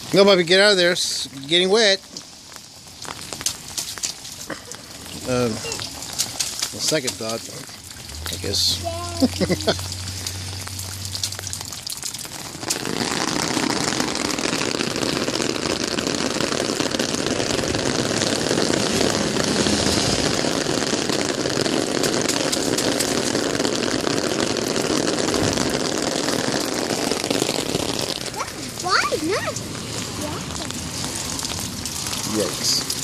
No, Bobby, get out of there. It's getting wet. The second thought, I guess. Why not? Yikes.